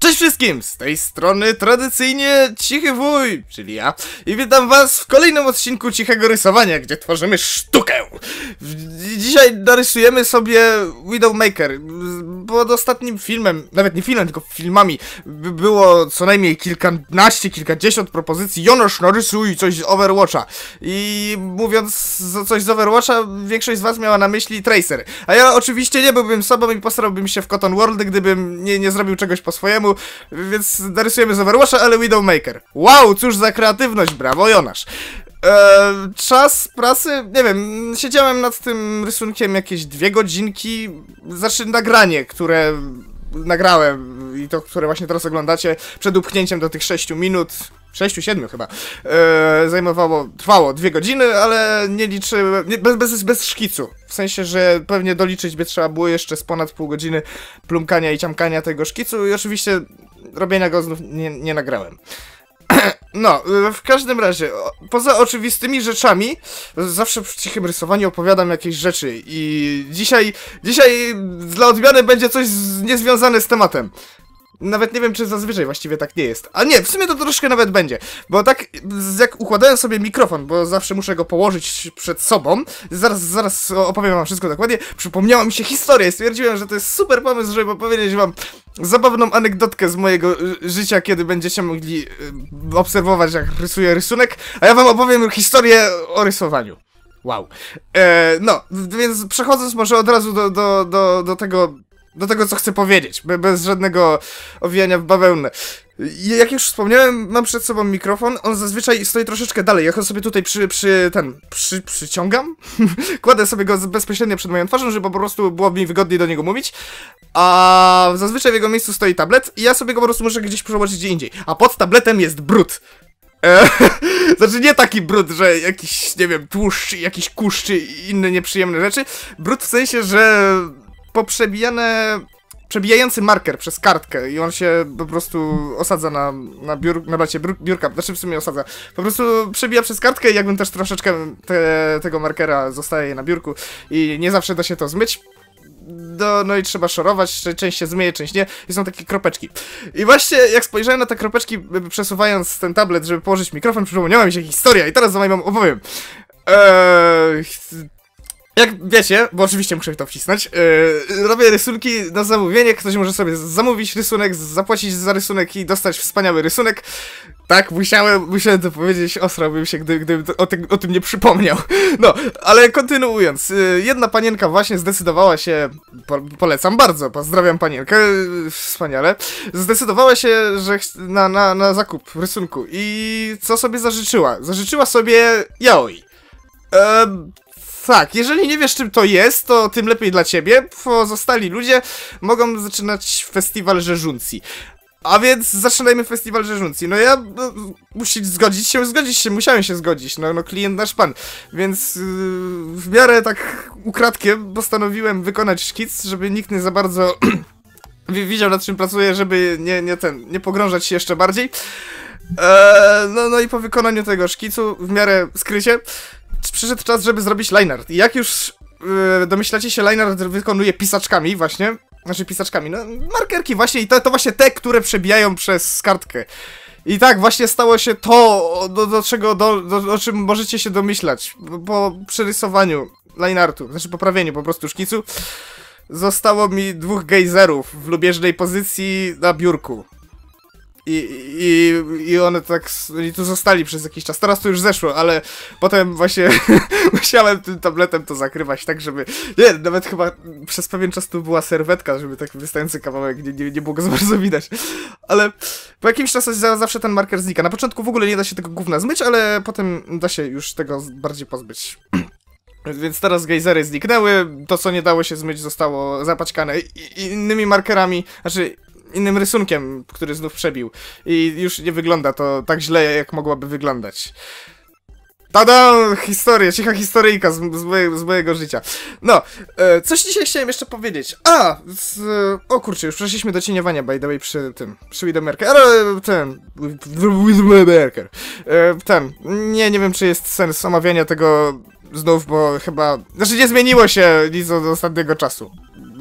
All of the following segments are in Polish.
Cześć wszystkim! Z tej strony tradycyjnie Cichy Wuj, czyli ja. I witam was w kolejnym odcinku Cichego Rysowania, gdzie tworzymy sztukę. Dzisiaj narysujemy sobie Widowmaker. Pod ostatnim filmem, nawet nie filmem, tylko filmami, było co najmniej kilkanaście, kilkadziesiąt propozycji. Jonosz, narysuj coś z Overwatcha. I mówiąc coś z Overwatcha, większość z was miała na myśli Tracer. A ja oczywiście nie byłbym sobą i postarałbym się w Cotton World, gdybym nie zrobił czegoś po swojemu. Więc narysujemy z Overwatcha, ale Widowmaker. Wow, cóż za kreatywność, brawo Jonasz. Czas pracy, nie wiem, siedziałem nad tym rysunkiem jakieś 2 godzinki. Znaczy nagranie, które nagrałem i to, które właśnie teraz oglądacie, przed upchnięciem do tych 6 minut, 6-7 chyba, trwało 2 godziny, ale nie liczyłem, bez szkicu. W sensie, że pewnie doliczyć by trzeba było jeszcze z ponad pół godziny plumkania i ciamkania tego szkicu i oczywiście robienia go znów nie nagrałem. No, w każdym razie, poza oczywistymi rzeczami, zawsze przy cichym rysowaniu opowiadam jakieś rzeczy i dzisiaj dla odmiany będzie coś niezwiązane z tematem. Nawet nie wiem, czy zazwyczaj właściwie tak nie jest. A nie, w sumie to troszkę nawet będzie. Bo tak, jak układałem sobie mikrofon, bo zawsze muszę go położyć przed sobą, zaraz opowiem wam wszystko dokładnie, przypomniała mi się historia i stwierdziłem, że to jest super pomysł, żeby opowiedzieć wam zabawną anegdotkę z mojego życia, kiedy będziecie mogli obserwować, jak rysuję rysunek, a ja wam opowiem historię o rysowaniu. Wow. No, więc przechodząc może od razu do tego, co chcę powiedzieć, bez żadnego owijania w bawełnę. Jak już wspomniałem, mam przed sobą mikrofon, on zazwyczaj stoi troszeczkę dalej, ja go sobie tutaj przyciągam, kładę sobie go bezpośrednio przed moją twarzą, żeby po prostu było mi wygodniej do niego mówić, a zazwyczaj w jego miejscu stoi tablet i ja sobie go po prostu muszę gdzieś przełożyć gdzie indziej, a pod tabletem jest brud. Znaczy nie taki brud, że jakiś, nie wiem, tłuszcz, jakiś kurz czy inne nieprzyjemne rzeczy, brud w sensie, że przebijający marker przez kartkę i on się po prostu osadza na blacie biurka, znaczy w sumie osadza, po prostu przebija przez kartkę i jakbym też troszeczkę tego markera zostaje na biurku i nie zawsze da się to zmyć. No i trzeba szorować, część się zmyje, część nie, i są takie kropeczki. I właśnie jak spojrzałem na te kropeczki, przesuwając ten tablet, żeby położyć mikrofon, przypomniała mi się historia i teraz wam opowiem. Jak wiecie, bo oczywiście muszę to wcisnąć, robię rysunki na zamówienie, ktoś może sobie zamówić rysunek, zapłacić za rysunek i dostać wspaniały rysunek. Tak, musiałem to powiedzieć, osrałbym się, gdybym o tym nie przypomniał. No, ale kontynuując, jedna panienka właśnie zdecydowała się, polecam bardzo, pozdrawiam panienkę, wspaniale, zdecydowała się, że na zakup rysunku i co sobie zażyczyła? Zażyczyła sobie yaoi. Tak, jeżeli nie wiesz czym to jest, to tym lepiej dla ciebie. Pozostali ludzie mogą zaczynać festiwal Rzeżuncji. A więc zaczynajmy festiwal Rzeżuncji. No ja musiałem się zgodzić, no klient nasz pan. Więc w miarę tak ukradkiem postanowiłem wykonać szkic, żeby nikt nie za bardzo widział, nad czym pracuję, żeby nie pogrążać się jeszcze bardziej. No i po wykonaniu tego szkicu, w miarę skrycie, przyszedł czas, żeby zrobić line art. I jak już domyślacie się, line art wykonuje pisaczkami właśnie. Znaczy pisaczkami, no markerki właśnie i to właśnie te, które przebijają przez kartkę. I tak właśnie stało się to, o czym możecie się domyślać. Po przerysowaniu line artu, znaczy poprawieniu po prostu szkicu, zostało mi 2 gejzerów w lubieżnej pozycji na biurku. I one tak tu zostali przez jakiś czas. Teraz to już zeszło, ale potem właśnie musiałem tym tabletem to zakrywać tak, żeby... Nie, nawet chyba przez pewien czas tu była serwetka, żeby tak wystający kawałek nie było go za bardzo widać. Ale po jakimś czasie zawsze ten marker znika. Na początku w ogóle nie da się tego gówna zmyć, ale potem da się już tego bardziej pozbyć. Więc teraz gejzery zniknęły, to co nie dało się zmyć zostało zapaćkane innymi markerami, znaczy innym rysunkiem, który znów przebił. I już nie wygląda to tak źle, jak mogłaby wyglądać. Tada! Historia, cicha historyjka z mojego życia. No, coś dzisiaj chciałem jeszcze powiedzieć. O kurczę, już przeszliśmy do cieniowania, by the way, przy Widowmaker. Ale Widowmaker. Nie wiem, czy jest sens omawiania tego znów, bo chyba... Znaczy nie zmieniło się nic od ostatniego czasu.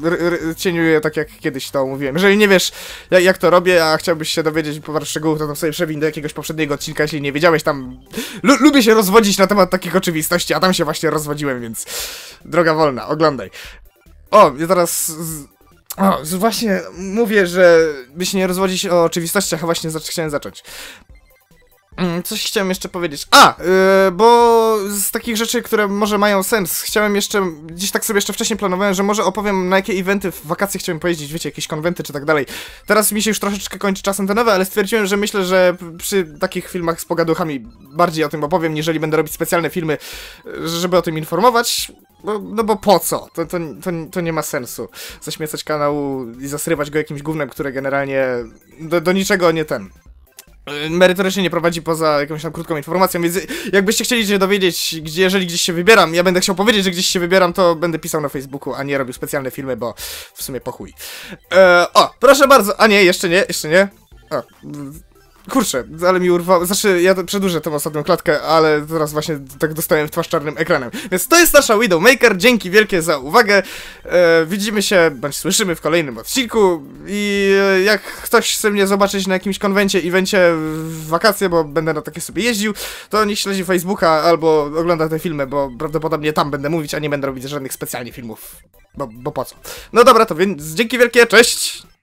cieniuję tak jak kiedyś to mówiłem. Jeżeli nie wiesz jak to robię, a chciałbyś się dowiedzieć parę szczegółów, to tam sobie przewiń do jakiegoś poprzedniego odcinka, jeśli nie wiedziałeś tam... Lubię się rozwodzić na temat takich oczywistości, a tam się właśnie rozwodziłem, więc droga wolna, oglądaj. O, ja teraz... właśnie mówię, że by się nie rozwodzić o oczywistościach, a właśnie chciałem zacząć. Coś chciałem jeszcze powiedzieć. Bo z takich rzeczy, które może mają sens, chciałem jeszcze, gdzieś tak sobie jeszcze wcześniej planowałem, że może opowiem, na jakie eventy w wakacje chciałem pojeździć, wiecie, jakieś konwenty czy tak dalej. Teraz mi się już troszeczkę kończy czas antenowy, ale stwierdziłem, że myślę, że przy takich filmach z pogaduchami bardziej o tym opowiem, niżeli będę robić specjalne filmy, żeby o tym informować. No bo po co? To nie ma sensu. Zaśmiecać kanał i zasrywać go jakimś gównem, które generalnie do niczego nie merytorycznie nie prowadzi poza jakąś tam krótką informacją, więc jakbyście chcieli się dowiedzieć, jeżeli gdzieś się wybieram, ja będę chciał powiedzieć, że gdzieś się wybieram, to będę pisał na Facebooku, a nie robił specjalne filmy, bo w sumie po chuj. Proszę bardzo, a nie, jeszcze nie. Kurczę, ale mi urwało, znaczy ja przedłużę tą ostatnią klatkę, ale teraz właśnie tak dostałem w twarz czarnym ekranem. Więc to jest nasza Widowmaker, dzięki wielkie za uwagę, widzimy się, bądź słyszymy w kolejnym odcinku i jak ktoś chce mnie zobaczyć na jakimś konwencie, evencie w wakacje, bo będę na takie sobie jeździł, to niech śledzi Facebooka albo ogląda te filmy, bo prawdopodobnie tam będę mówić, a nie będę robić żadnych specjalnie filmów, bo po co. No dobra, to więc dzięki wielkie, cześć!